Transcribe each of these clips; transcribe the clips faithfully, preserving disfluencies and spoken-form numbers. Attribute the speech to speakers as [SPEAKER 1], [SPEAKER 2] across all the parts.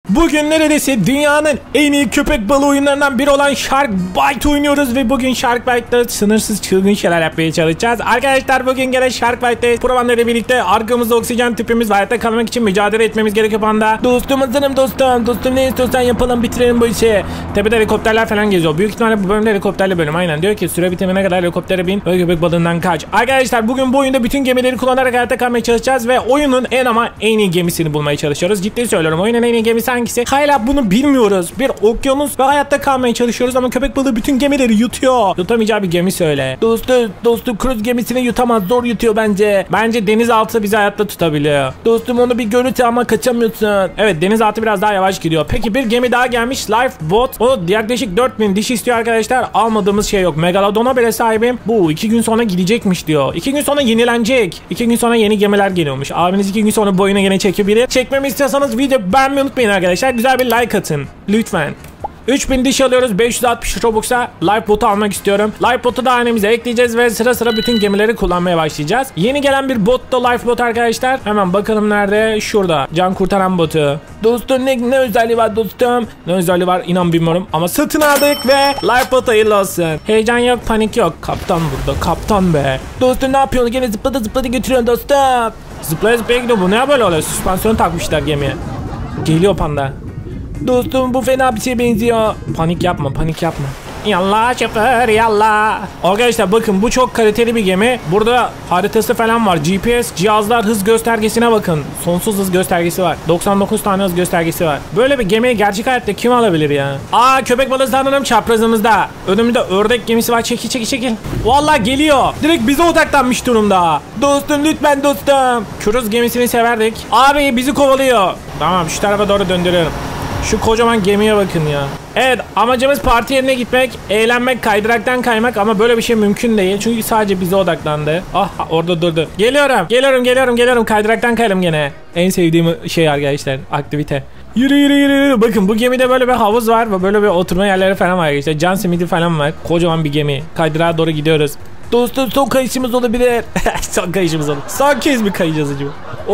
[SPEAKER 1] Bugün neredeyse dünyanın en iyi köpek balığı oyunlarından biri olan Shark Bite oynuyoruz ve bugün Shark Bite'da sınırsız çılgın şeyler yapmaya çalışacağız. Arkadaşlar bugün gene Shark Bite'de Provan'la birlikte arkamızda oksijen tüpümüz var. Hayatta kalmak için mücadele etmemiz gerekiyor panda. Dostum hazırım dostum. Dostum ne istiyorsan yapalım, bitirelim bu işi. Tepede helikopterler falan geziyor. Büyük ihtimalle bu bölümde helikopterli bölüm. Aynen diyor ki süre bitimine kadar helikoptere bin ve köpek balığından kaç. Arkadaşlar bugün bu oyunda bütün gemileri kullanarak hayatta kalmaya çalışacağız ve oyunun en ama en iyi gemisini bulmaya çalışıyoruz. Ciddi söylüyorum, oyunun en iyi gemisi hangisi? Hala bunu bilmiyoruz. Bir okyanus ve hayatta kalmaya çalışıyoruz ama köpek balığı bütün gemileri yutuyor. Yutamayacağı bir gemi söyle. Dostu, dostu kruz gemisini yutamaz. Zor yutuyor bence. Bence denizaltı bizi hayatta tutabiliyor. Dostum onu bir görüntü ama kaçamıyorsun. Evet, denizaltı biraz daha yavaş gidiyor. Peki bir gemi daha gelmiş. Lifeboat. O yaklaşık dört bin diş istiyor arkadaşlar. Almadığımız şey yok. Megalodon'a bile sahibim. Bu iki gün sonra gidecekmiş diyor. iki gün sonra yenilenecek. iki gün sonra yeni gemiler geliyormuş. Abiniz iki gün sonra boyuna yine çekebilir. Çekmemi istiyorsanız video beğenmeyi unutmayın arkadaşlar. Güzel bir like atın. Lütfen. üç bin diş alıyoruz. beş yüz altmış Robux'a Lifeboat'u almak istiyorum. Lifeboat'u da hanemize ekleyeceğiz ve sıra sıra bütün gemileri kullanmaya başlayacağız. Yeni gelen bir bot da Lifeboat arkadaşlar. Hemen bakalım nerede? Şurada. Can kurtaran botu. Dostum ne, ne özelliği var dostum? Ne özelliği var inan bilmiyorum. Ama satın aldık ve Lifeboat hayırlı olsun. Heyecan yok, panik yok. Kaptan burada. Kaptan be. Dostum ne yapıyorsun? Gene zıpladı zıpladı götürüyorsun dostum. Zıplaya zıplaya gidiyor. Bu ne böyle oluyor? Süspansiyon takmışlar gemiye. Geliyor panda. Dostum bu fena bir şeye benziyor. Panik yapma, panik yapma. Yallah şoför yallah. Arkadaşlar bakın bu çok kaliteli bir gemi. Burada haritası falan var. G P S cihazlar, hız göstergesine bakın. Sonsuz hız göstergesi var. doksan dokuz tane hız göstergesi var. Böyle bir gemiyi gerçek hayatta kim alabilir ya? Aa, köpek balığı sanırım çaprazımızda. Önümde ördek gemisi var. Çekil çekil çekil. Vallahi geliyor. Direkt bize odaklanmış durumda. Dostum lütfen dostum. Kruz gemisini severdik. Abi bizi kovalıyor. Tamam, şu tarafa doğru döndürüyorum. Şu kocaman gemiye bakın ya. Evet, amacımız parti yerine gitmek, eğlenmek, kaydıraktan kaymak ama böyle bir şey mümkün değil. Çünkü sadece bize odaklandı. Ah, orada durdu. Geliyorum, geliyorum, geliyorum, geliyorum. Kaydıraktan kayalım gene. En sevdiğim şey arkadaşlar, aktivite. Yürü yürü yürü yürü. Bakın bu gemide böyle bir havuz var ve böyle bir oturma yerleri falan var arkadaşlar. Can simidi falan var. Kocaman bir gemi. Kaydırağa doğru gidiyoruz. Dostum son kayışımız olabilir. Son kayışımız olur. Son kez mi kayacağız acaba?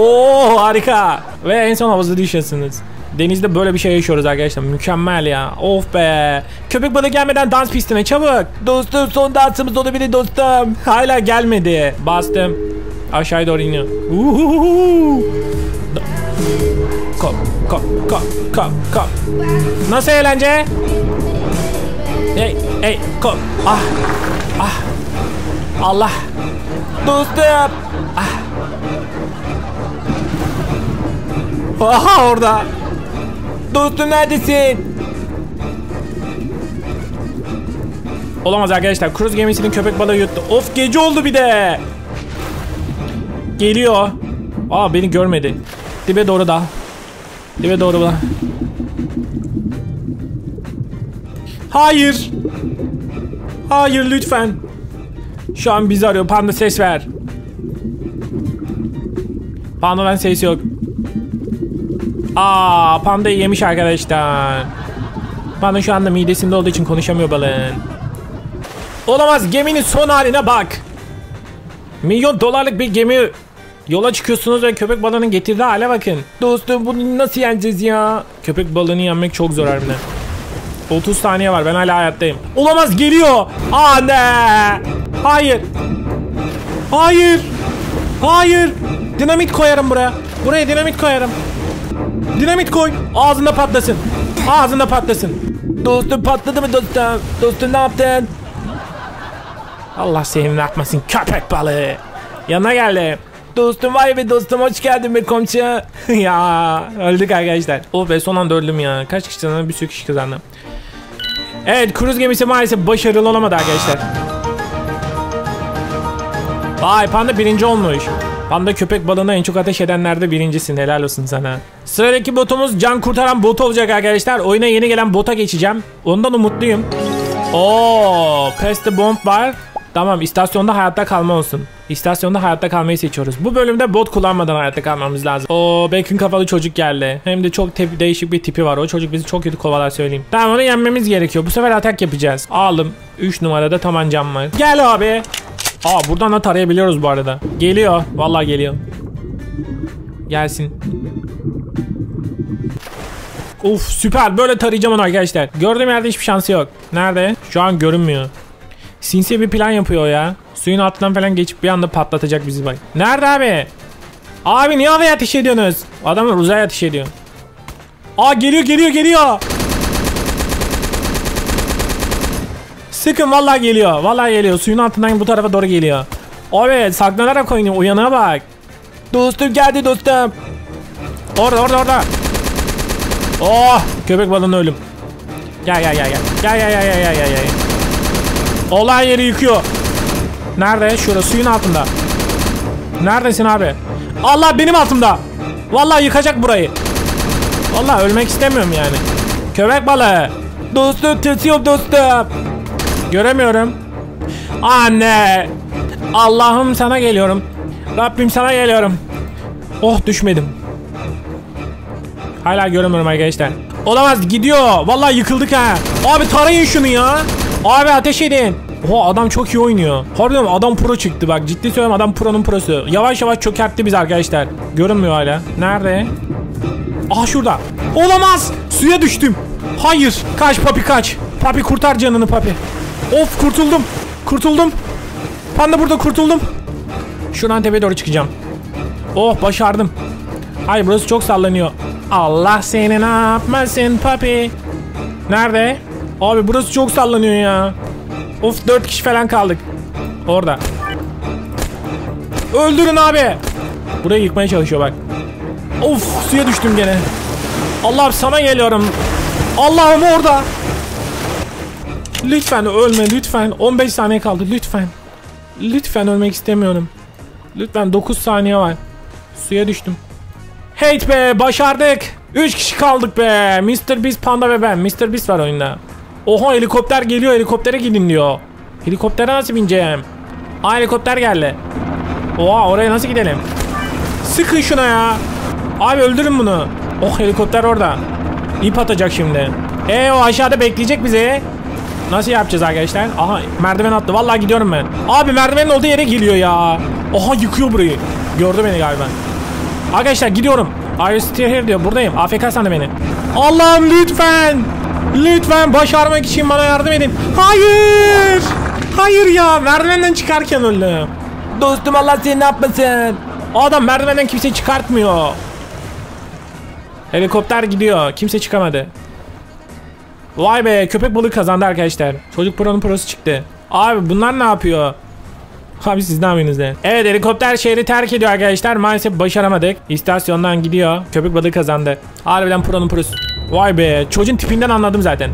[SPEAKER 1] Oo harika. Ve en son havuza düşüyorsunuz. Denizde böyle bir şey yaşıyoruz arkadaşlar. Mükemmel ya. Of be. Köpek balığı gelmeden dans pistine çabuk. Dostum son dansımız olabilir dostum. Hala gelmedi. Bastım. Aşağıya doğru iniyor. Uhuhu. Kop kop kop kop kop. Nasıl eğlence? Hey hey kop. Ah. Ah. Allah. Dostum. Ah. Aha orada. Dostum neredesin? Olamaz arkadaşlar. Kruz gemisinin köpek balığı yuttu. Of, gece oldu bir de. Geliyor. Aa, beni görmedi. Dibe doğru da. Dibe doğru da. Hayır. Hayır lütfen. Şu an bizi arıyor. Panda ses ver. Panda'dan ses yok. Aa, pandayı yemiş arkadaşlar. Panda şu anda midesinde olduğu için konuşamıyor balığın. Olamaz, geminin son haline bak. Milyon dolarlık bir gemi. Yola çıkıyorsunuz ve köpek balığının getirdiği hale bakın. Dostum bunu nasıl yeneceğiz ya? Köpek balığını yenmek çok zor harbiden. otuz saniye var, ben hala hayattayım. Olamaz, geliyor. Anne. Hayır. Hayır. Hayır. Dinamit koyarım buraya. Buraya dinamit koyarım. Dinamit koy. Ağzında patlasın. Ağzında patlasın. Dostum patladı mı dostum? Dostum ne yaptın? Allah seni ne yapmasın köpek balığı. Yanına geldi. Dostum vay be dostum, hoş geldin be komşu. Ya öldük arkadaşlar. Oh be, son anda öldüm ya. Kaç kişi kazandı? Bir sürü kişi kazandı. Evet, kruz gemisi maalesef başarılı olamadı arkadaşlar. Vay, panda birinci olmuş. Panda köpek balığına en çok ateş edenlerde birincisin. Helal olsun sana. Sıradaki botumuz can kurtaran bot olacak arkadaşlar. Oyuna yeni gelen bota geçeceğim. Ondan umutluyum. Oo, Pass the bomb var. Tamam, istasyonda hayatta kalma olsun. İstasyonda hayatta kalmayı seçiyoruz. Bu bölümde bot kullanmadan hayatta kalmamız lazım. Oo, bacon kafalı çocuk geldi. Hem de çok değişik bir tipi var. O çocuk bizi çok kötü kovalar söyleyeyim. Tamam, onu yenmemiz gerekiyor. Bu sefer atak yapacağız. Aldım. üç numarada tabancam var. Gel abi. Aa, buradan da tarayabiliyoruz bu arada. Geliyor. Vallahi geliyor. Gelsin. Uf süper, böyle tarayacağım onu arkadaşlar. Gördüğüm yerde hiçbir şansı yok. Nerede? Şu an görünmüyor. Sinsi bir plan yapıyor ya. Suyun altından falan geçip bir anda patlatacak bizi bak. Nerede abi? Abi niye havaya ateş ediyorsunuz? Adamlar uzaya ateş ediyor. Aa geliyor geliyor geliyor. Sıkın, vallahi geliyor. Vallahi geliyor. Suyun altından bu tarafa doğru geliyor. Abi saklanarak oynuyor. Uyanığa bak. Dostum geldi dostum. Orada orada orada. Oh, köpek balığına ölüm. Gel gel gel gel. Gel gel gel gel gel gel. Olay yeri yıkıyor. Nerede? Şurası suyun altında. Neredesin abi? Allah benim altımda. Vallahi yıkacak burayı. Vallahi ölmek istemiyorum yani. Köpek balığı. Dostum tırsıyorum dostum. Göremiyorum. Anne. Allah'ım sana geliyorum. Rabbim sana geliyorum. Oh düşmedim. Hala göremiyorum arkadaşlar. Olamaz, gidiyor. Vallahi yıkıldık ha. Abi tarayın şunu ya. Abi ateş edin. Oha adam çok iyi oynuyor. Harbiden adam pro çıktı bak. Ciddi söylüyorum, adam pro'nun prosu. Yavaş yavaş çökertti biz arkadaşlar. Görünmüyor hala. Nerede? Aha şurada. Olamaz. Suya düştüm. Hayır. Kaç papi kaç. Papi kurtar canını papi. Of kurtuldum. Kurtuldum. Panda burada, kurtuldum. Şuradan tepeye doğru çıkacağım. Oh başardım. Ay burası çok sallanıyor. Allah seni ne yapmasın papi. Nerede? Abi burası çok sallanıyor ya. Of dört kişi falan kaldık. Orada. Öldürün abi. Burayı yıkmaya çalışıyor bak. Of suya düştüm gene. Allah'ım sana geliyorum. Allah'ım orada. Lütfen ölme lütfen. on beş saniye kaldı lütfen. Lütfen ölmek istemiyorum. Lütfen dokuz saniye var. Suya düştüm. Hate be, başardık. üç kişi kaldık be. mister Beast, Panda ve ben. mister Beast var oyunda. Oha helikopter geliyor, helikoptere gidin diyor. Helikoptere nasıl bineceğim? Aa helikopter geldi. Oha oraya nasıl gidelim? Sıkın şuna ya. Abi öldürün bunu. Oh helikopter orada. İp atacak şimdi. Eee o aşağıda bekleyecek bizi. Nasıl yapacağız arkadaşlar? Aha merdiven attı. Vallahi gidiyorum ben. Abi merdivenin olduğu yere geliyor ya. Oha yıkıyor burayı. Gördü beni galiba. Arkadaşlar gidiyorum. Are you still here diyor. Buradayım. A F K sandı beni. Allah'ım lütfen. Lütfen başarmak için bana yardım edin. Hayır. Hayır ya. Merdivenden çıkarken öldüm. Dostum Allah seni ne yapmasın. O adam merdivenden kimse çıkartmıyor. Helikopter gidiyor. Kimse çıkamadı. Vay be köpek balığı kazandı arkadaşlar. Çocuk pro'nun prosu çıktı. Abi bunlar ne yapıyor? Abi siz ne yapıyorsunuz de? Evet helikopter şehri terk ediyor arkadaşlar. Maalesef başaramadık. İstasyondan gidiyor. Köpek balığı kazandı. Harbiden pro'nun prosu. Vay be çocuğun tipinden anladım zaten.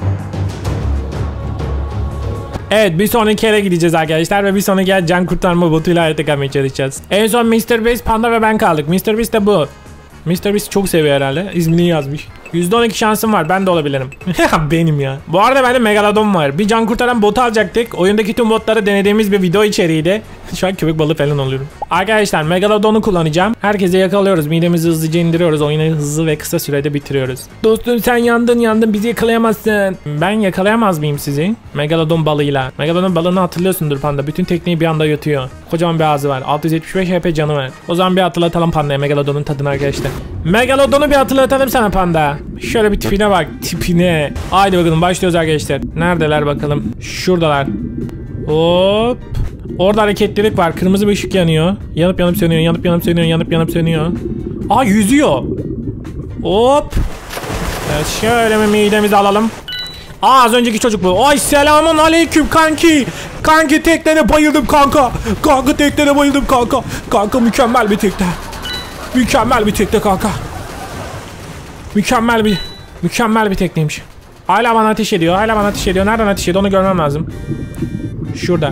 [SPEAKER 1] Evet bir sonraki yere gideceğiz arkadaşlar. Ve bir sonraki yer can kurtarma botuyla hayata kalmaya çalışacağız. En son mister Beast, Panda ve ben kaldık. mister Beast de bu. mister Beast çok seviyor herhalde. İsmini yazmış. yüzde on iki şansım var. Ben de olabilirim. Benim ya. Bu arada bende Megalodon var. Bir can kurtaran botu alacaktık. Oyundaki tüm botları denediğimiz bir video içeriğiydi. Şu an köpek balığı falan oluyorum. Arkadaşlar Megalodon'u kullanacağım. Herkese yakalıyoruz. Midemizi hızlıca indiriyoruz. Oyunu hızlı ve kısa sürede bitiriyoruz. Dostum sen yandın yandın. Bizi yakalayamazsın. Ben yakalayamaz mıyım sizi? Megalodon balığıyla. Megalodon balığını hatırlıyorsundur Panda. Bütün tekneyi bir anda yutuyor. Kocaman bir ağzı var. altı yüz yetmiş beş H P canı var. O zaman bir hatırlatalım Panda'ya Megalodon'un tadını arkadaşlar. Megalodon'u bir hatırlatalım sana Panda. Şöyle bir tipine bak. Tipine. Haydi bakalım başlıyoruz arkadaşlar. Neredeler bakalım. Şuradalar. Hop. Orada hareketlilik var. Kırmızı bir ışık yanıyor. Yanıp yanıp sönüyor. Yanıp yanıp sönüyor. Yanıp yanıp sönüyor. Aa yüzüyor. Hop. Evet, şöyle bir midemizi alalım. Aa az önceki çocuk bu. Ay selamun aleyküm kanki. Kanki teknene bayıldım kanka. Kanka teknene bayıldım kanka. Kanka mükemmel bir tekne. Mükemmel bir tekne kanka. Mükemmel bir mükemmel bir tekneymiş. Hala bana ateş ediyor. Hala bana ateş ediyor. Nereden ateş ediyor onu görmem lazım. Şurada.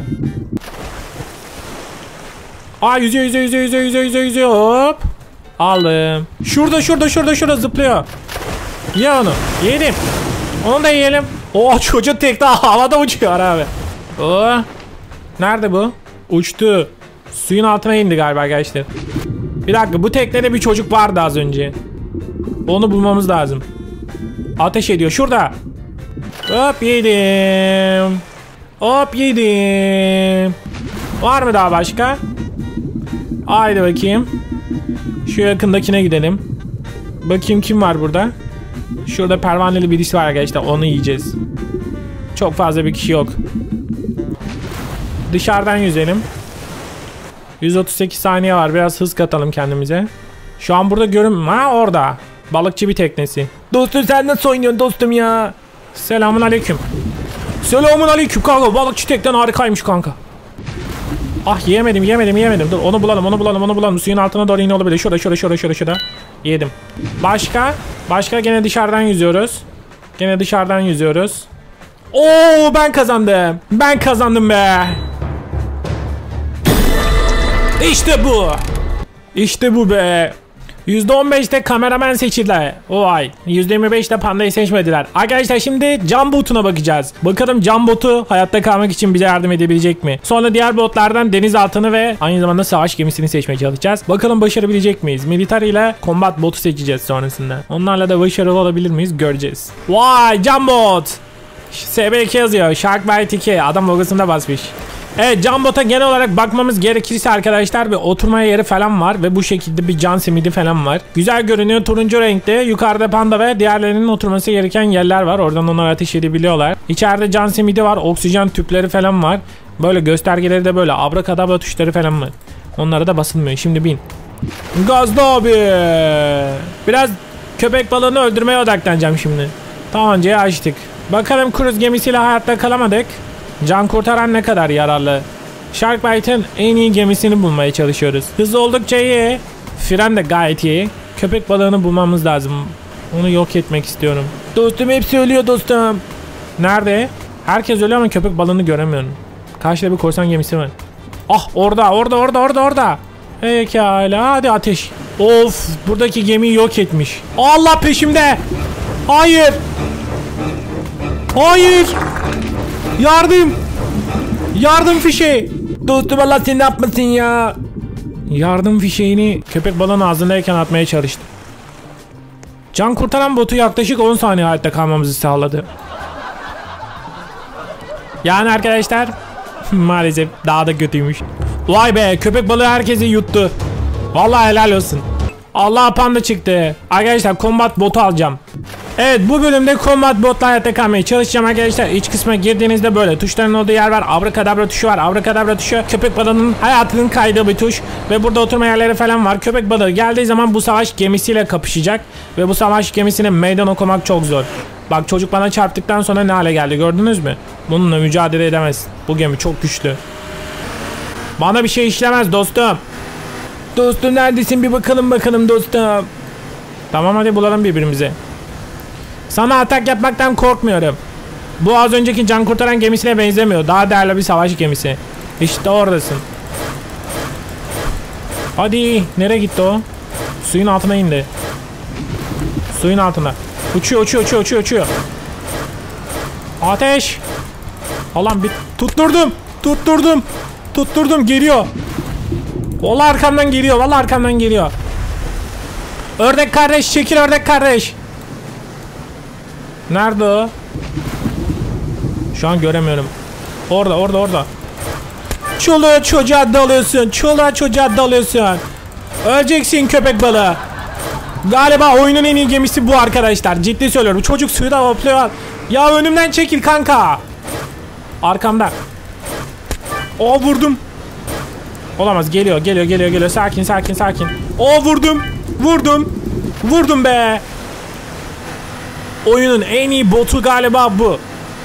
[SPEAKER 1] Aa yüzüyor yüzüyor yüzüyor yüzüyor yüzüyor yüzüyor yüzüyor. Hop. Aldım. Şurada şurada şurada şurada zıplıyor. Ye onu. Yedim. Onu da yiyelim. Oh çocuk tekne havada uçuyor abi. Oh. Nerede bu? Uçtu. Suyun altına indi galiba arkadaşlar. Bir dakika bu teknede bir çocuk vardı az önce. Onu bulmamız lazım. Ateş ediyor şurada. Hop yedim. Hop yedim. Var mı daha başka? Haydi bakayım. Şu yakındakine gidelim. Bakayım kim var burada. Şurada pervaneli birisi var arkadaşlar, onu yiyeceğiz. Çok fazla bir kişi yok. Dışarıdan yüzelim. yüz otuz sekiz saniye var, biraz hız katalım kendimize. Şu an burada görün... Ha orada. Balıkçı bir teknesi. Dostum sen nasıl oynuyorsun dostum ya? Selamun aleyküm. Selamun aleyküm kanka, balıkçı teknen harikaymış kanka. Ah yemedim yemedim yemedim. Dur onu bulalım onu bulalım onu bulalım. Suyun altına doğru yine olabilir. Şurada şurada şurada şurada şurada. Yedim. Başka? Başka gene dışarıdan yüzüyoruz. Gene dışarıdan yüzüyoruz. Oo ben kazandım. Ben kazandım be. İşte bu. İşte bu be. yüzde on beşte kameraman seçildi. Vay. yüzde yirmi beşte pandayı seçmediler. Arkadaşlar şimdi cam botuna bakacağız. Bakalım cam botu hayatta kalmak için bize yardım edebilecek mi? Sonra diğer botlardan denizaltını ve aynı zamanda savaş gemisini seçmeye çalışacağız. Bakalım başarabilecek miyiz? Military ile combat botu seçeceğiz sonrasında. Onlarla da başarılı olabilir miyiz? Göreceğiz. Vay cam bot. S B iki yazıyor. Sharkbite iki. Adam logosunda basmış. Evet, cam bota genel olarak bakmamız gerekirse arkadaşlar bir oturmaya yeri falan var ve bu şekilde bir can simidi falan var. Güzel görünüyor, turuncu renkte. Yukarıda panda ve diğerlerinin oturması gereken yerler var. Oradan onlar ateş edebiliyorlar. İçeride can simidi var, oksijen tüpleri falan var. Böyle göstergeleri de böyle abrakadabra tuşları falan var. Onlara da basılmıyor. Şimdi bin. Gazda abi. Biraz köpek balığını öldürmeye odaklanacağım şimdi. Tabancayı açtık. Bakalım kruz gemisiyle hayatta kalamadık. Can kurtaran ne kadar yararlı. Sharkbite'ın en iyi gemisini bulmaya çalışıyoruz. Hızlı oldukça iyi. Fren de gayet iyi. Köpek balığını bulmamız lazım. Onu yok etmek istiyorum. Dostum hepsi ölüyor dostum. Nerede? Herkes ölüyor ama köpek balığını göremiyorum. Karşıda bir korsan gemisi var. Ah orada orada orada orada orada. Pekala hadi ateş. Of buradaki gemiyi yok etmiş. Allah peşimde. Hayır. Hayır. Yardım. Yardım fişeği. Dostum Allah sen ne yapmasın ya. Yardım fişeğini köpek balığının ağzındayken atmaya çalıştım. Can kurtaran botu yaklaşık on saniye hayatta kalmamızı sağladı. Yani arkadaşlar maalesef daha da kötüymüş. Vay be, köpek balığı herkesi yuttu. Vallahi helal olsun. Allah panda çıktı. Arkadaşlar combat botu alacağım. Evet, bu bölümde combat botla hayatta kalmaya çalışacağım arkadaşlar. İç kısma girdiğinizde böyle tuşların olduğu yer var. Abrakadabra tuşu var. Abrakadabra tuşu köpek balığının hayatının kaydığı bir tuş. Ve burada oturma yerleri falan var. Köpek balığı geldiği zaman bu savaş gemisiyle kapışacak. Ve bu savaş gemisine meydan okumak çok zor. Bak çocuk bana çarptıktan sonra ne hale geldi, gördünüz mü? Bununla mücadele edemez. Bu gemi çok güçlü. Bana bir şey işlemez dostum. Dostum neredesin, bir bakalım bakalım dostum. Tamam hadi bulalım birbirimize. Sana atak yapmaktan korkmuyorum. Bu az önceki can kurtaran gemisine benzemiyor. Daha değerli bir savaş gemisi. İşte oradasın. Hadi nereye gitti o? Suyun altına indi. Suyun altına. Uçuyor uçuyor uçuyor uçuyor uçuyor. Ateş. Allah'ım bir tutturdum. Tutturdum. Tutturdum geliyor. Vallahi arkamdan geliyor. Vallahi arkamdan geliyor. Ördek kardeş çekil, ördek kardeş. Nerede o? Şu an göremiyorum. Orada orada orada. Çoluğa çocuğa dalıyorsun. Çoluğa çocuğa dalıyorsun. Öleceksin köpek balığı. Galiba oyunun en iyi gemisi bu arkadaşlar. Ciddi söylüyorum. Çocuk suda hopluyor. Ya önümden çekil kanka. Arkamda. O vurdum. Olamaz, geliyor geliyor geliyor geliyor. Sakin sakin sakin. O vurdum. Vurdum. Vurdum be. Oyunun en iyi botu galiba bu.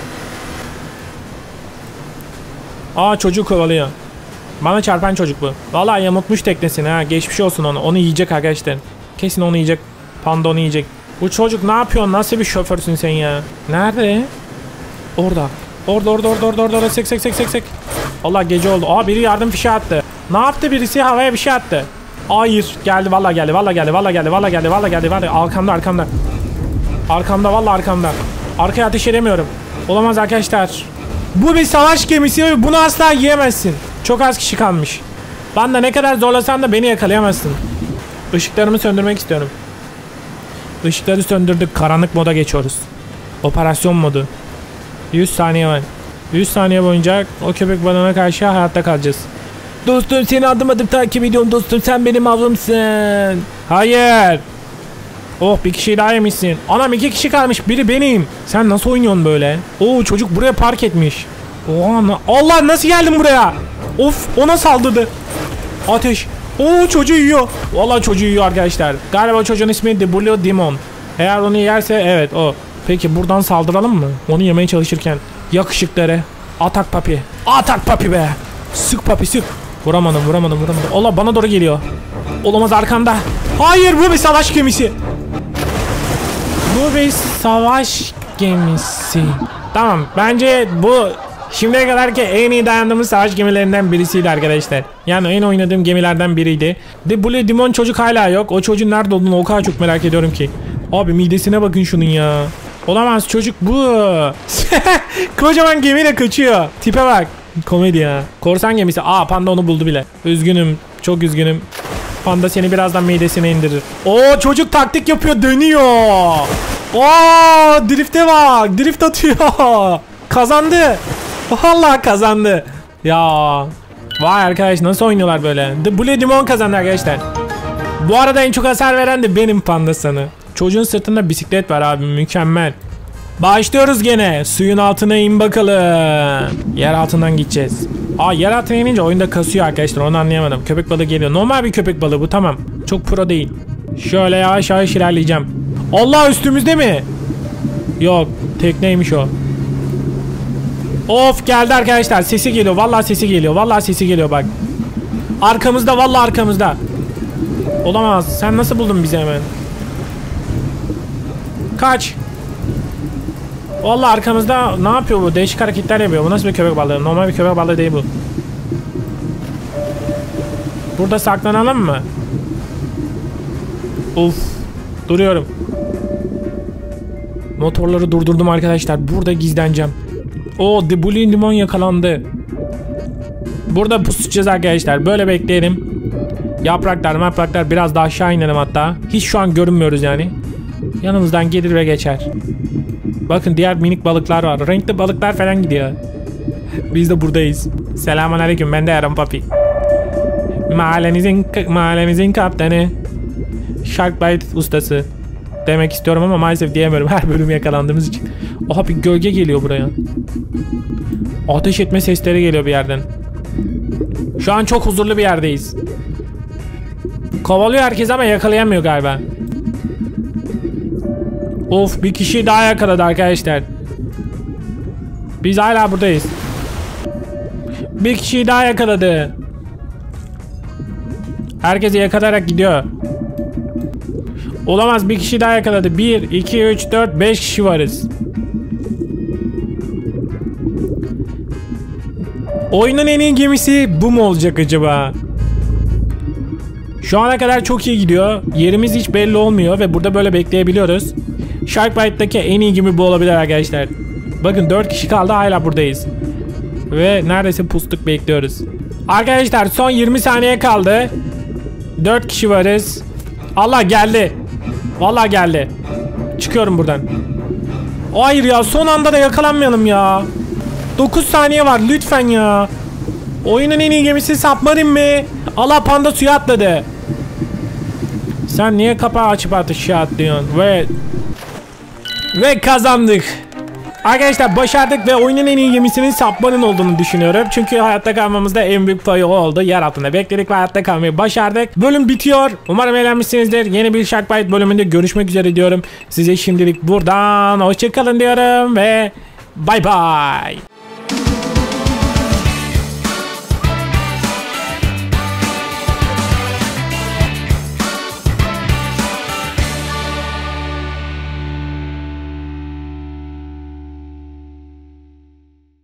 [SPEAKER 1] Aa çocuk kovalıyor. Bana çarpan çocuk bu. Vallahi yamutmuş teknesini ha. Geçmiş olsun onu. Onu yiyecek arkadaşlar. Kesin onu yiyecek. Panda onu yiyecek. Bu çocuk ne yapıyor? Nasıl bir şoförsün sen ya? Nerede? Orada. Orada orada orada orada orada. Sek sek sek sek sek. Allah gece oldu. Aa biri yardım fişeği attı. Ne yaptı birisi? Havaya bir şey attı. Hayır. Geldi vallahi geldi. Vallahi geldi. Vallahi geldi. Vallahi geldi. Vallahi geldi. Vallahi arkamda arkamda. Arkamda vallahi arkamda. Arkaya ateş edemiyorum. Olamaz arkadaşlar. Bu bir savaş gemisi ve bunu asla yiyemezsin. Çok az kişi kalmış. Ben de ne kadar zorlasan da beni yakalayamazsın. Işıklarımı söndürmek istiyorum. Işıkları söndürdük. Karanlık moda geçiyoruz. Operasyon modu. yüz saniye var. yüz saniye boyunca o köpek balığına karşı hayatta kalacağız. Dostum seni adım adım takip ediyorum dostum. Sen benim avımsın. Hayır. Oh, bir kişiyi daha yemişsin. Anam, iki kişi kalmış. Biri benim. Sen nasıl oynuyorsun böyle? Oo, çocuk buraya park etmiş. Oha, Allah, nasıl geldin buraya? Of, ona saldırdı. Ateş. Oo, çocuğu yiyor. Vallahi çocuğu yiyor arkadaşlar. Galiba çocuğun ismi The Blue Demon. Eğer onu yerse evet o. Peki buradan saldıralım mı? Onu yemeye çalışırken. Yakışıkları. Atak papi. Atak papi be. Sık papi sık. Vuramadım vuramadım vuramadım. Allah, bana doğru geliyor. Olamaz, arkamda. Hayır, bu bir savaş gemisi. Bu bir savaş gemisi. Tamam, bence bu şimdiye kadarki en iyi dayandığımız savaş gemilerinden birisiydi arkadaşlar. Yani en oynadığım gemilerden biriydi. The Blue Demon çocuk hala yok. O çocuğun nerede olduğunu o kadar çok merak ediyorum ki. Abi, midesine bakın şunun ya. Olamaz, çocuk bu. Kocaman gemiyle kaçıyor. Tipe bak. Komedi ya. Korsan gemisi. Aa, panda onu buldu bile. Üzgünüm. Çok üzgünüm. Panda seni birazdan midesine indirir. Oo, çocuk taktik yapıyor. Dönüyor. Oo, drift'e bak. Drift atıyor. Kazandı. Vallahi kazandı. Ya. Vay arkadaş, nasıl oynuyorlar böyle. The Blue Demon kazandı arkadaşlar. Bu arada en çok hasar veren de benim pandasanı. Çocuğun sırtında bisiklet var abi, mükemmel. Başlıyoruz gene. Suyun altına in bakalım. Yer altından gideceğiz. Aa, yer altına inince oyunda kasıyor arkadaşlar, onu anlayamadım. Köpek balığı geliyor. Normal bir köpek balığı bu, tamam. Çok pro değil. Şöyle yavaş yavaş ilerleyeceğim. Allah, üstümüzde mi? Yok, tekneymiş o. Of, geldi arkadaşlar, sesi geliyor. Vallahi sesi geliyor. Vallahi sesi geliyor bak. Arkamızda, vallahi arkamızda. Olamaz. Sen nasıl buldun bizi hemen? Kaç. Vallahi arkamızda. Ne yapıyor bu? Değişik hareketler yapıyor. Bu nasıl bir köpek balığı? Normal bir köpek balığı değil bu. Burada saklanalım mı? Uf. Duruyorum. Motorları durdurdum arkadaşlar. Burada gizleneceğim. Oo, The Blue Demon yakalandı. Burada pusacağız arkadaşlar. Böyle bekleyelim. Yapraklar yapraklar biraz daha aşağı inelim hatta. Hiç şu an görünmüyoruz yani. Yanımızdan gelir ve geçer. Bakın, diğer minik balıklar var. Renkli balıklar falan gidiyor. Biz de buradayız. Selamünaleyküm, ben de Aaron Papi. Mahallenizin, mahallenizin kaptanı. Sharkbite ustası. Demek istiyorum ama maalesef diyemiyorum. Her bölüm yakalandığımız için. Oha, bir gölge geliyor buraya. Ateş etme sesleri geliyor bir yerden. Şu an çok huzurlu bir yerdeyiz. Kovalıyor herkes ama yakalayamıyor galiba. Of, bir kişi daha yakaladı arkadaşlar. Biz hala buradayız. Bir kişi daha yakaladı. Herkesi yakalayarak gidiyor. Olamaz, bir kişi daha yakaladı. bir, iki, üç, dört, beş kişi varız. Oyunun en iyi gemisi bu mu olacak acaba? Şu ana kadar çok iyi gidiyor. Yerimiz hiç belli olmuyor ve burada böyle bekleyebiliyoruz. Sharkbite'daki en iyi gemi bu olabilir arkadaşlar. Bakın, dört kişi kaldı, hala buradayız. Ve neredeyse pustuk, bekliyoruz. Arkadaşlar, son yirmi saniye kaldı. dört kişi varız. Allah, geldi. Vallahi geldi. Çıkıyorum buradan. Hayır ya, son anda da yakalanmayalım ya. dokuz saniye var lütfen ya. Oyunun en iyi gemisi Submarine mi? Allah, panda suya atladı. Sen niye kapağı açıp aşağı atlıyorsun? Ve Ve kazandık. Arkadaşlar, başardık ve oyunun en iyi gemisinin Submarine olduğunu düşünüyorum. Çünkü hayatta kalmamızda en büyük payı o oldu. Yer altında bekledik ve hayatta kalmayı başardık. Bölüm bitiyor. Umarım eğlenmişsinizdir. Yeni bir Sharkbite bölümünde görüşmek üzere diyorum. Size şimdilik buradan hoşçakalın diyorum ve bye bye.